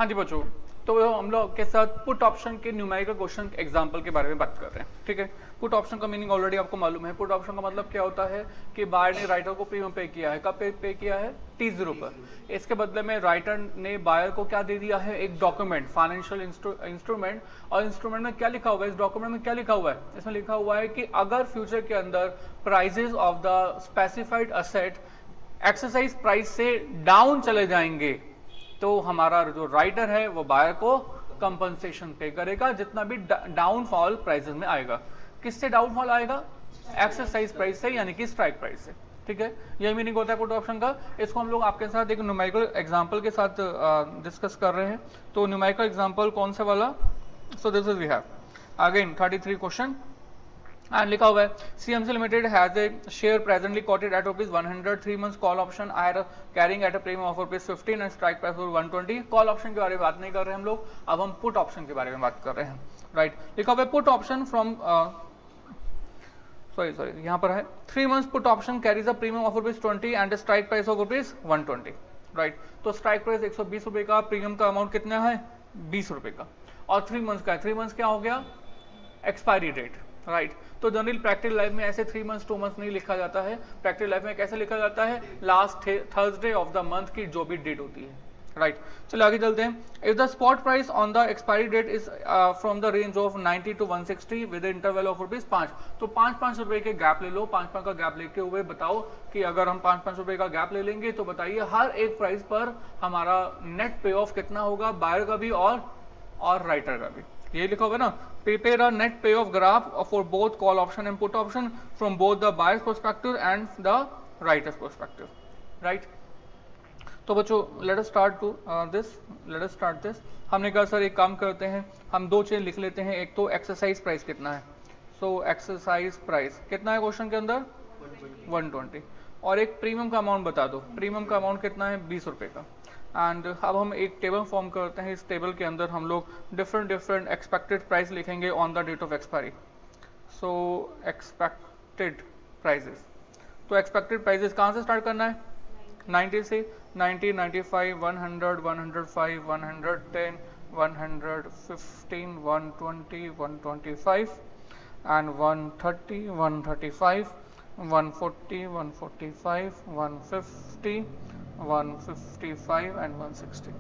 हाँ जी बच्चों, तो हम लोग के साथ पुट ऑप्शन के न्यूमेरिकल क्वेश्चन एग्जांपल के बारे में बात कर रहे हैं। ठीक है, पुट ऑप्शन का मीनिंग ऑलरेडी आपको मालूम है। पुट ऑप्शन का मतलब क्या होता है कि बायर ने राइटर को प्रीमियम पे किया है। कब पे किया है? T0 पर। इसके बदले में राइटर ने बायर को क्या दे दिया है? एक डॉक्यूमेंट, फाइनेंशियल इंस्ट्रूमेंट। और इंस्ट्रूमेंट में क्या लिखा हुआ है? इस डॉक्यूमेंट में क्या लिखा हुआ है? इसमें लिखा हुआ है कि अगर फ्यूचर के अंदर prices of the specified asset exercise price से डाउन चले जाएंगे तो हमारा जो राइटर है वो बायर को कंपनसेशन पे करेगा जितना भी डाउनफॉल प्राइसेस में आएगा। किससे डाउनफॉल आएगा? एक्सरसाइज प्राइस से, यानी कि स्ट्राइक प्राइस से। ठीक है, यही मीनिंग होता है पुट ऑप्शन का। इसको हम लोग आपके साथ एक न्यूमेरिकल एग्जांपल के साथ डिस्कस कर रहे हैं। तो न्यूमेरिकल एग्जांपल कौन सा वाला? So this is we have again 33 question and लिखा हुआ है CMC Limited has a share presently quoted at ₹100, 3 months call option are carrying at a premium of ₹15 and strike price of 120। Call option के बारे में बात नहीं कर रहे हम लोग, अब हम पुट ऑप्शन के बारे में बात कर रहे हैं। राइट, लिखा हुआ है पुट ऑप्शन फ्रॉम सॉरी यहाँ पर है 3 months put option carries a premium of ₹20 and strike price of ₹120। Right, तो स्ट्राइक प्राइस 120 रुपए का, प्रीमियम का अमाउंट कितना है? 20 रुपए का, और 3 months का है। 3 months क्या हो गया? Expiry date. राइट, तो जनरल प्रैक्टिकल लाइफ में ऐसे 3 months 2 months नहीं लिखा जाता है। प्रैक्टिकल लाइफ में कैसे लिखा जाता है? Last Thursday of the month की जो भी डेट होती है। राइट, चलो आगे चलते हैं। If the spot price on the expiry date is from the range of 90 to 160 with interval of ₹5, तो 5-5 रुपए के गैप ले लो। 5-5 का गैप लेके हुए बताओ कि अगर हम 5-5 रुपए का गैप ले लेंगे तो बताइए हर एक प्राइस पर हमारा नेट पे ऑफ कितना होगा? बायर का भी और राइटर का भी। ये लिखा होगा ना, prepare a net payoff graph for both call option and put option from both the buyer's perspective and the writer's perspective. Right, तो बच्चों लेट अस स्टार्ट दिस। हमने कहा सर एक काम करते हैं, हम दो चीज लिख लेते हैं। एक तो एक्सरसाइज प्राइस कितना है, सो एक्सरसाइज प्राइस कितना है क्वेश्चन के अंदर? 120। और एक प्रीमियम का अमाउंट बता दो। प्रीमियम का अमाउंट कितना है? 20 रुपए का। एंड अब हम एक टेबल फॉर्म करते हैं। इस टेबल के अंदर हम लोग डिफरेंट एक्सपेक्टेड प्राइस लिखेंगे on the date of expiry. So expected prices, तो एक्सपेक्टेड प्राइजेस कहाँ से स्टार्ट करना है? 90 से। 90, 95, 100, 105, 110, 115, 120, 125 एंड 130, 135, 140, 145, 150, 155 एंड 160।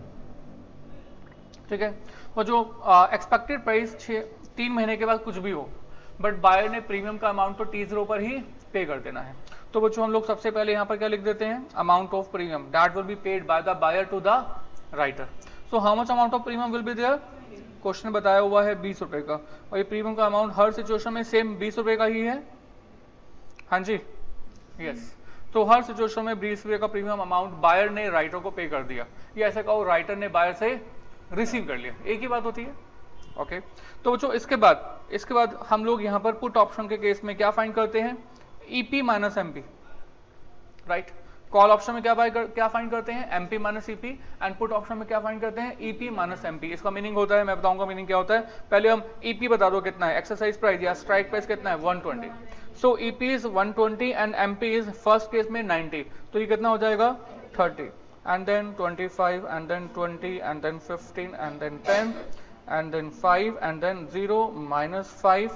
ठीक है, और जो एक्सपेक्टेड प्राइस 3 महीने के बाद कुछ भी हो, बट बायर ने प्रीमियम का अमाउंट तो T0 पर ही पे कर देना है। तो बच्चों हम लोग सबसे पहले यहाँ पर क्या लिख देते हैं? Amount of premium that will be paid by the buyer to the writer. So how much amount of premium will be there? Question में बताया हुआ है 20 रुपए का, और ये प्रीमियम का अमाउंट हर सिचुएशन में सेम 20 रुपए का ही है। हाँ जी, यस। तो हर सिचुएशन में 20 रुपए का प्रीमियम अमाउंट बायर ने राइटर को पे कर दिया, या ऐसा कहो राइटर ने बायर से रिसीव कर लिया, एक ही बात होती है। ओके, तो बच्चों इसके बाद हम लोग यहाँ पर पुट ऑप्शन के केस में क्या फाइंड करते हैं? EP minus MP। Right, call option में क्या फाइंड करते हैं? MP minus EP, and put option में क्या फाइंड करते हैं? EP minus MP। इसका मीनिंग होता है, मैं बताऊंगा मीनिंग क्या होता है। पहले हम EP बता दो कितना है, एक्सरसाइज प्राइस या स्ट्राइक प्राइस कितना है? 120। So EP is 120 and MP is first case में 90, तो ये कितना हो जाएगा? 30 and then 25 and then 20 and then 15 and then 10 and then 5 and then 0 minus 5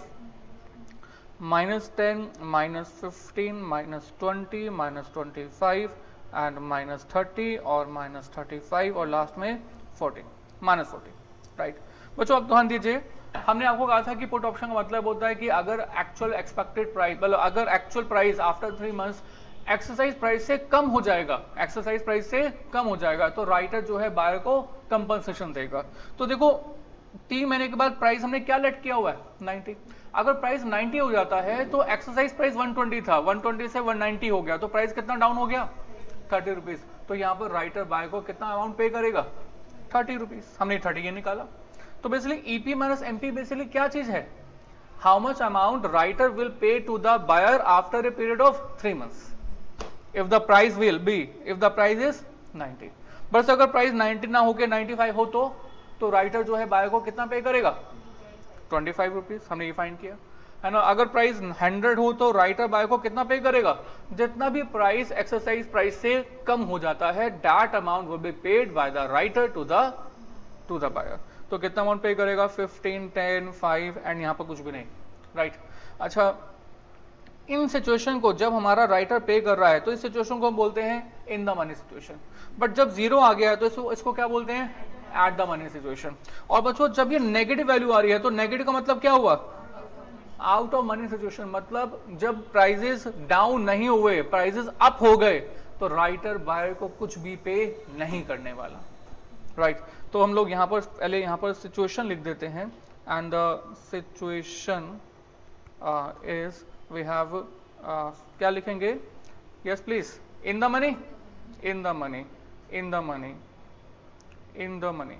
minus 10 minus 15 minus 20 minus 25 and minus 30 और minus 35 और लास्ट में 40 minus 40। राइट, बच्चों अब ध्यान दीजिए, हमने आपको कहा था कि पुट ऑप्शन का मतलब होता है कि अगर एक्चुअल एक्सपेक्टेड प्राइस, मतलब अगर actual price after 3 months exercise price से कम हो जाएगा, एक्सरसाइज प्राइस से कम हो जाएगा, तो राइटर जो है बायर को कंपनसेशन देगा। तो देखो 3 महीने के बाद प्राइस हमने क्या लेट किया हुआ है? 90। अगर प्राइस 90 हो जाता है तो एक्सरसाइज प्राइस 120 था, 120 से 190 हो गया, तो प्राइस कितना डाउन हो गया? 30 रुपीज। तो यहाँ पर राइटर बाय को कितना अमाउंट पे करेगा? 30 रुपीज। हमने 30 ये निकाला। तो basically EP minus MP basically क्या चीज है? How much amount writer will pay to the buyer after a period of 3 months if the price is 90। बस अगर प्राइस 90 ना होके 95 हो तो राइटर जो है बायर को कितना पे करेगा? 25 रुपीज। हमने ये फाइंड किया है ना। अगर प्राइस 100 हो तो राइटर बायर को कितना पे करेगा? जितना भी प्राइस एक्सरसाइज प्राइस से कम हो जाता है, that amount will be paid by the writer to the to the buyer. तो कितना अमाउंट पे करेगा? 15, 10, 5 एंड यहाँ पर कुछ भी नहीं, राइट। अच्छा, इन सिचुएशन को जब हमारा राइटर पे कर रहा है तो इस सिचुएशन को हम बोलते हैं in the money situation. But जब जीरो आ गया है तो इसको क्या बोलते हैं? At the money situation. और बच्चों जब ये नेगेटिव वैल्यू आ रही है तो नेगेटिव का मतलब क्या हुआ? Out of money situation. मतलब जब प्राइजेस डाउन नहीं हुए, प्राइजेस अप हो गए, तो राइटर बायर को कुछ भी पे नहीं करने वाला, राइट। तो हम लोग यहाँ पर पहले यहाँ पर सिचुएशन लिख देते हैं and the situation is we have क्या लिखेंगे? Yes please, in the money, in the money, in the money, in the money,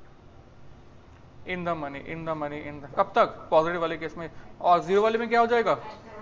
in the money, in the money, in the, कब तक? पॉजिटिव वाले केस में। और जीरो वाले में क्या हो जाएगा?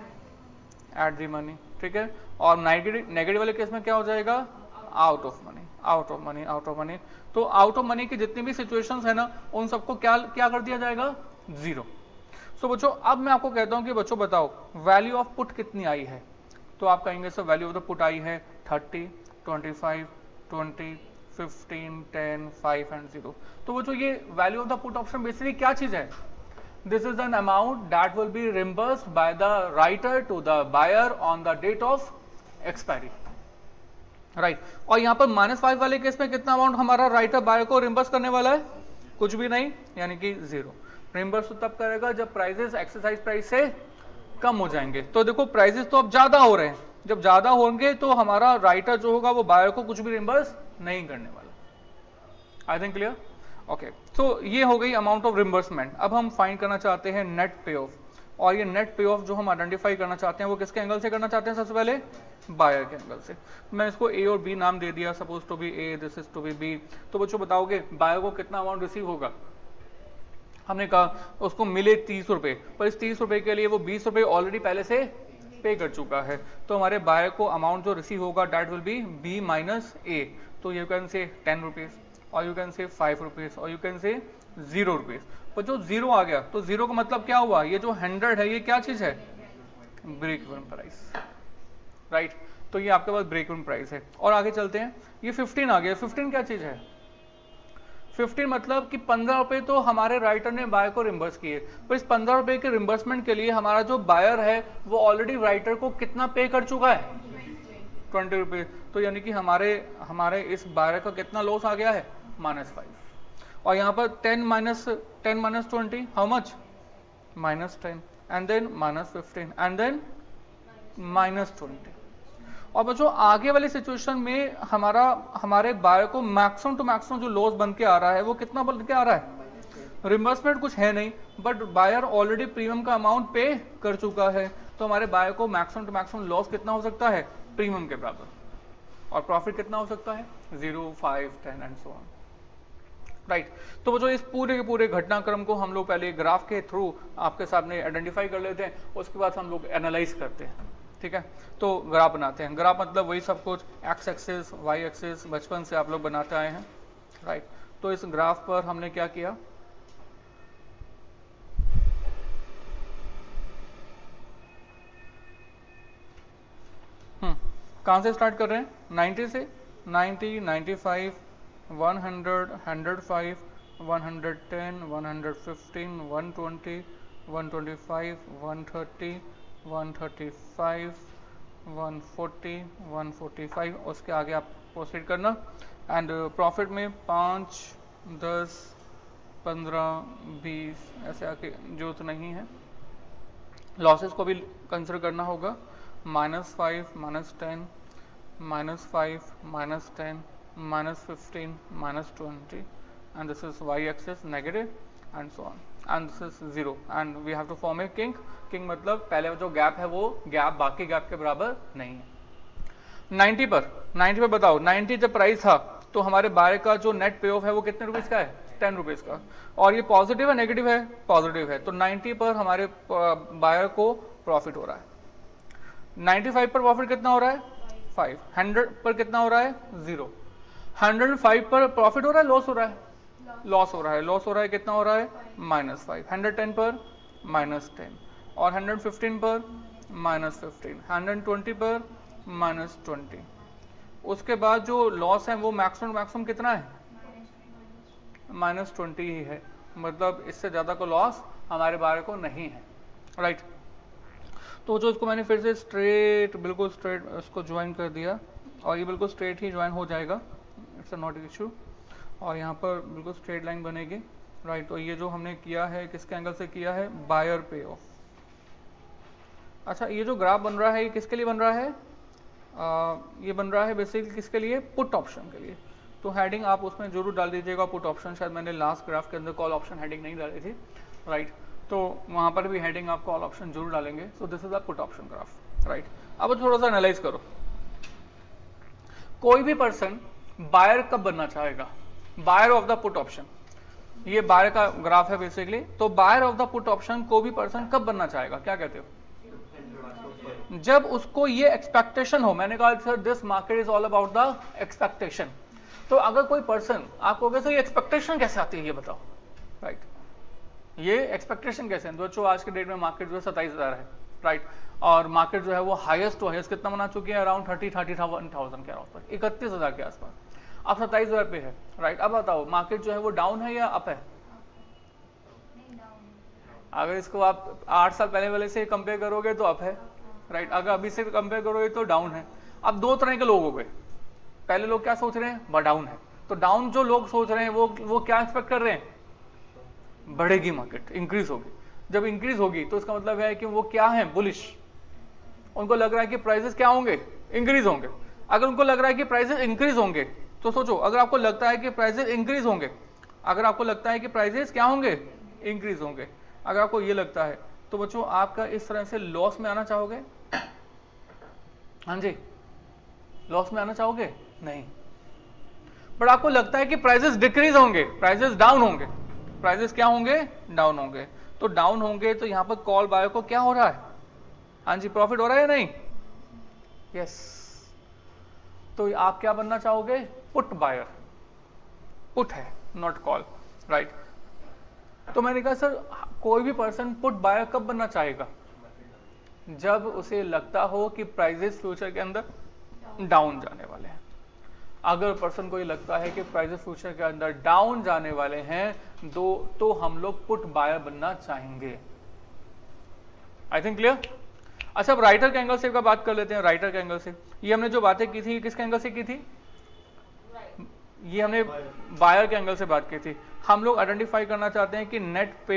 एट द मनी, ठीक है। और नेगेटिव वाले केस में क्या हो जाएगा? Out of money, out of money, out of money. तो आउट ऑफ मनी की जितनी भी सिचुएशंस है ना, उन सबको क्या क्या कर दिया जाएगा? जीरो। सो बच्चों अब मैं आपको कहता हूं कि बच्चों बताओ वैल्यू ऑफ पुट कितनी आई है? तो आप कहेंगे sir value of the put आई है 30, 25, 20, 15, 10, 5 एंड 0। तो बच्चों ये value of the put option basically क्या चीज है? This is an amount that will be reimbursed by the writer to the buyer on the date of expiry, right. और यहाँ पर -5 वाले केस में कितना अमाउंट हमारा राइटर बायर को रिम्बर्स करने वाला है? कुछ भी नहीं, यानी कि जीरो। रिम्बर्स तो तब करेगा जब प्राइजेस एक्सरसाइज प्राइस से कम हो जाएंगे। तो देखो प्राइजेस तो अब ज्यादा हो रहे हैं, जब ज्यादा होंगे तो हमारा राइटर जो होगा वो बायर को कुछ भी रिम्बर्स नहीं करने वाला। आई थिंक क्लियर? ओके, तो ये हो गई अमाउंट ऑफ रिम्बर्समेंट। अब हम फाइंड करना चाहते हैं नेट पे ऑफ। और ये नेट पे ऑफ जो हम आइडेंटिफाई करना चाहते हैं वो किसके एंगल से करना चाहते हैं? सबसे पहले बायर के एंगल से। मैं इसको ए और बी नाम दे दिया, suppose to be A, this is to be B. तो बच्चों बताओगे बायर को कितना अमाउंट रिसीव होगा? हमने कहा उसको मिले 30 रुपए, पर इस 30 रुपए के लिए वो 20 रुपए ऑलरेडी पहले से पे कर चुका है। तो हमारे बायर को अमाउंट जो रिसीव होगा that will be B minus A. तो यू कैन से 10 रुपीज, और यू कैन से 5 रुपीज, और यू कैन से 0 रुपीज। पर जो जीरो आ गया तो जीरो का मतलब क्या हुआ? ये जो 100 है ये क्या चीज है? Break even price, right. तो ये आपके पास ब्रेक इवन प्राइस है। और आगे चलते हैं, ये 15 आ गया। 15 क्या चीज है? 15 मतलब कि 15 रुपए तो हमारे राइटर ने बायर को रिम्बर्स किए, पर इस 15 रुपए के रिम्बर्समेंट के लिए हमारा जो बायर है वो ऑलरेडी राइटर को कितना पे कर चुका है? 20 रुपए। तो यानी कि हमारे इस बायर का कितना लॉस आ गया है? -5। और यहाँ पर 10 minus 20 how much? -10 and then -15 and then -20। और बच्चों आगे वाली सिचुएशन में हमारे बायर को मैक्सिमम टू मैक्सिमम जो लॉस बन के आ रहा है वो कितना बन के आ रहा है? रिम्बर्समेंट कुछ है नहीं, बट बायर ऑलरेडी प्रीमियम का अमाउंट पे कर चुका है। तो हमारे बायर को मैक्सिमम टू मैक्सिमम लॉस कितना हो सकता है? प्रीमियम के बराबर। और प्रॉफिट कितना हो सकता है? 0, 5, 10 एंड सो ऑन, राइट। तो बच्चों इस पूरे के पूरे घटनाक्रम को हम लोग पहले ग्राफ के थ्रू आपके सामने आइडेंटिफाई कर लेते हैं, उसके बाद हम लोग एनालाइज करते हैं, ठीक है। तो ग्राफ बनाते हैं। ग्राफ मतलब वही सब कुछ एक्स एक्सिस वाई एक्सिस बचपन से आप लोग बनाते आए हैं, राइट। तो इस ग्राफ पर हमने क्या किया? कहां से स्टार्ट कर रहे हैं? 90 से। 90, 95, 100, 105, 110, 115, 120, 125, 130, 135, 140, 145। उसके आगे आप प्रोसीड करना। एंड प्रॉफिट में 5, 10, 15, 20 ऐसे आके जरूरत नहीं है। लॉसेस को भी कंसिडर करना होगा। -5, -10, -5, -10, -15, -20, and this is y-axis negative and so on, and this is 0, and we have to form a kink मतलब पहले जो गैप है वो गैप बाकी गैप के बराबर नहीं है। 90 पर बताओ 90 जब प्राइस था तो हमारे बायर का जो नेट पे ऑफ है वो कितने रुपीज का है? 10 रुपीज का। और ये पॉजिटिव है नेगेटिव है? पॉजिटिव है। तो 90 पर हमारे बायर को प्रॉफिट हो रहा है। 95 पर प्रॉफिट कितना हो रहा है? 5। 100 पर कितना हो रहा है? 0। 105 पर प्रॉफिट हो रहा है लॉस हो रहा है? लॉस हो रहा है। लॉस हो रहा है कितना हो रहा है? -5। 110 पर -10, और 115 पर -15, 120 पर -20। उसके बाद जो लॉस है वो मैक्सिमम कितना है? -20 ही है, मतलब इससे ज़्यादा को लॉस हमारे बायर को नहीं है, राइट। तो जो इसको मैंने फिर से स्ट्रेट, बिल्कुल स्ट्रेट इसको ज्वाइन कर दिया और ये बिल्कुल स्ट्रेट ही ज्वाइन हो जाएगा, इट्स अ नॉट इशू। और यहाँ पर बिल्कुल स्ट्रेट लाइन बनेगी, राइट। तो ये जो हमने किया है किसके एंगल से किया है, बायर पे ऑफ। अच्छा, ये जो ग्राफ बन रहा है ये किसके लिए बन रहा है, ये बन रहा है बेसिकली किसके लिए, पुट ऑप्शन के लिए। तो हेडिंग आप उसमें जरूर डाल दीजिएगा पुट ऑप्शन, शायद मैंने लास्ट ग्राफ के अंदर कॉल ऑप्शन हेडिंग नहीं डाली थी, राइट। तो वहाँ पर भी हेडिंग आप कॉल ऑप्शन जरूर डालेंगे। So this is a put option graph, right. अब थोड़ा सा एनालाइज करो, कोई भी पर्सन बायर कब बनना चाहेगा, buyer of the put option, ये बायर का ग्राफ है बेसिकली। तो buyer of the put option को भी पर्सन कब बनना चाहेगा, क्या कहते हो, जब उसको ये एक्सपेक्टेशन हो। मैंने कहा sir this market is all about the expectation. तो अगर कोई पर्सन, आप कहोगे सर ये एक्सपेक्टेशन कैसे आती है ये बताओ, राइट। ये एक्सपेक्टेशन कैसे है, जो आज के डेट में मार्केट जो है 27,000 है, राइट। और मार्केट जो है वो हाईएस्ट टू हाईएस्ट कितना बना चुकी है, अराउंड 30,000 के आसपास, 31,000 के आसपास। अब 27,000 पे है, राइट। अब बताओ मार्केट जो है वो डाउन है या अप है, अगर इसको आप 8 साल पहले वाले से कंपेयर करोगे तो अप है, राइट। अगर अभी से कंपेयर करोगे तो डाउन है। अब दो तरह के लोग हो गए, पहले लोग क्या सोच रहे हैं, डाउन है। तो डाउन जो लोग सोच रहे हैं वो क्या एक्सपेक्ट कर रहे हैं, बढ़ेगी मार्केट, इंक्रीज होगी। जब इंक्रीज होगी तो इसका मतलब है कि वो क्या है, बुलिश। उनको लग रहा है कि प्राइसेस क्या होंगे, इंक्रीज होंगे। अगर उनको लग रहा है कि प्राइसेस इंक्रीज होंगे तो सोचो, अगर आपको लगता है कि प्राइसेस इंक्रीज होंगे, अगर आपको लगता है कि प्राइसेस क्या होंगे, इंक्रीज होंगे, अगर आपको ये लगता है तो बच्चों आपका इस तरह से लॉस में आना चाहोगे, हाँ जी, लॉस में आना चाहोगे नहीं। बट आपको लगता है कि प्राइसेस डिक्रीज होंगे, प्राइसेस डाउन होंगे, प्राइसेस क्या होंगे, डाउन होंगे। तो डाउन होंगे तो यहां पर कॉल बायर को क्या हो रहा है, हाँ जी, प्रॉफिट हो रहा है या नहीं, यस। तो आप क्या बनना चाहोगे, पुट बायर, पुट है नॉट कॉल, राइट। तो मैंने कहा सर कोई भी पर्सन पुट बायर कब बनना चाहेगा, जब उसे लगता हो कि प्राइसेस फ्यूचर के अंदर डाउन जाने वाले हैं। अगर पर्सन को ये लगता है कि प्राइसेस फ्यूचर के अंदर डाउन जाने वाले हैं तो हम लोग पुट बायर बनना चाहेंगे। I think clear. अच्छा, अब राइटर के एंगल से का बात कर लेते हैं। राइटर के एंगल से ये हमने जो बातें की थी किसके एंगल से की थी, ये हमने बायर के एंगल से बात की थी। हम लोग आइडेंटिफाई करना चाहते हैं कि नेट पे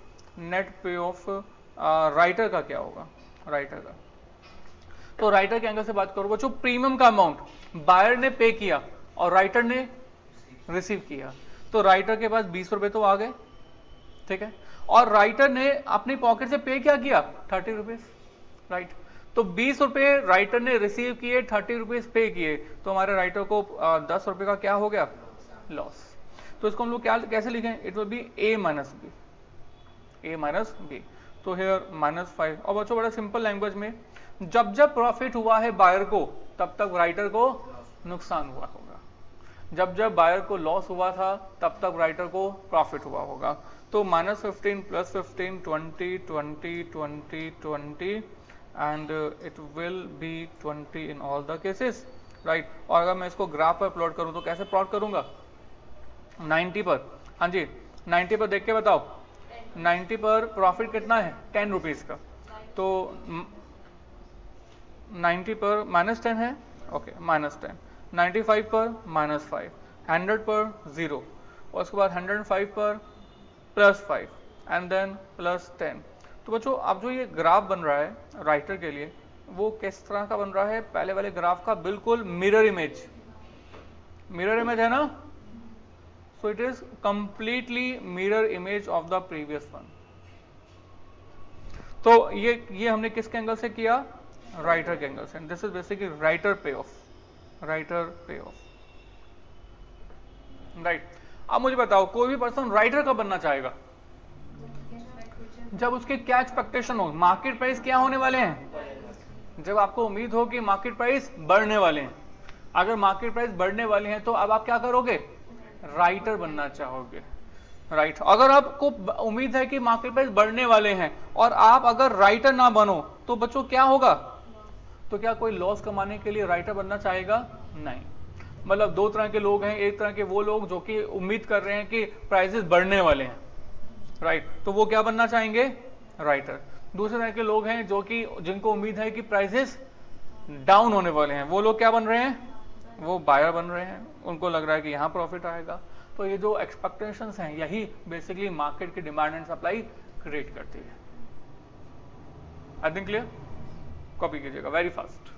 ऑफ राइटर का क्या होगा, राइटर का। तो राइटर के एंगल से बात करो बच्चों, प्रीमियम का अमाउंट बायर ने पे किया और राइटर ने रिसीव किया। तो राइटर के पास 20 रुपए तो आ गए, ठीक है, और राइटर ने अपनी पॉकेट से पे क्या किया, 30 रुपीज, राइट। तो 20 रुपए राइटर ने रिसीव किए, 30 रुपीज पे किए, तो हमारे राइटर को 10 रुपए का क्या हो गया, लॉस। तो इसको हम लोग क्या कैसे लिखें, it will be a minus B. तो हेयर -5। और बच्चों बड़ा सिंपल लैंग्वेज में, जब जब प्रॉफिट हुआ है बायर को तब तक राइटर को नुकसान हुआ होगा, जब जब बायर को लॉस हुआ था तब तक राइटर को प्रॉफिट हुआ होगा। तो -15 +15 20 20 20 20 and it will be 20 in all the cases, right. और अगर मैं इसको ग्राफ पर प्लॉट करूं तो कैसे प्लॉट करूंगा, 90 पर, हाँ जी 90 पर देख के बताओ, 90 पर प्रॉफिट कितना है, 10 रुपीज का। तो 90 पर -10 है, ओके -10, 95 पर -5, 100 पर 0, और उसके बाद 105 पर +5 एंड देन +10। तो बच्चों अब जो ये ग्राफ बन रहा है राइटर के लिए वो किस तरह का बन रहा है, पहले वाले ग्राफ का बिल्कुल मिरर इमेज है ना। So it is completely mirror image of the previous one. तो ये हमने किसके एंगल से किया, राइटर के एंगल से। This is basically writer payoff, right. अब मुझे बताओ कोई भी पर्सन राइटर कब बनना चाहेगा, जब उसके क्या एक्सपेक्टेशन हो, मार्केट प्राइस क्या होने वाले हैं, जब आपको उम्मीद हो कि मार्केट प्राइस बढ़ने वाले हैं। अगर मार्केट प्राइस बढ़ने वाले हैं तो अब आप क्या करोगे, राइटर बनना चाहोगे, राइट। अगर आपको उम्मीद है कि मार्केट प्राइस बढ़ने वाले हैं और आप अगर राइटर ना बनो तो बच्चों क्या होगा, तो क्या कोई लॉस कमाने के लिए राइटर बनना चाहेगा, नहीं। मतलब दो तरह के लोग हैं, एक तरह के वो लोग जो कि उम्मीद कर रहे हैं कि प्राइसेस बढ़ने वाले हैं, राइट, तो वो क्या बनना चाहेंगे, राइटर। दूसरे तरह के लोग हैं जो कि जिनको उम्मीद है कि प्राइसेस डाउन होने वाले हैं, वो लोग क्या बन रहे हैं, वो बायर बन रहे हैं, उनको लग रहा है कि यहाँ प्रॉफिट आएगा। तो ये जो एक्सपेक्टेशंस हैं यही बेसिकली मार्केट की डिमांड एंड सप्लाई क्रिएट करती है। आई थिंक क्लियर, कॉपी कीजिएगा वेरी फास्ट।